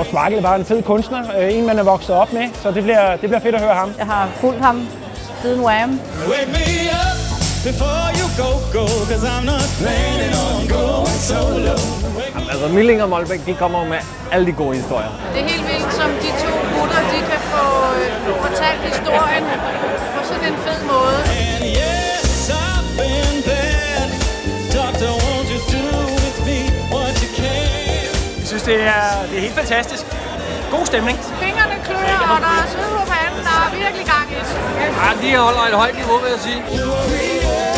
Og Sparkle er bare en fed kunstner, en man er vokset op med, så det bliver fedt at høre ham. Jeg har fulgt ham siden Wham! Altså Milling og Molbech, de kommer med alle de gode historier. Det er helt vildt, som de to gutter, de kan få fortalt historien på sådan en fed måde. Jeg synes, det er helt fantastisk. God stemning. Fingrene klør, og der er sved på panden, der er virkelig gang i det. Ja, de holder et højt niveau, vil jeg sige.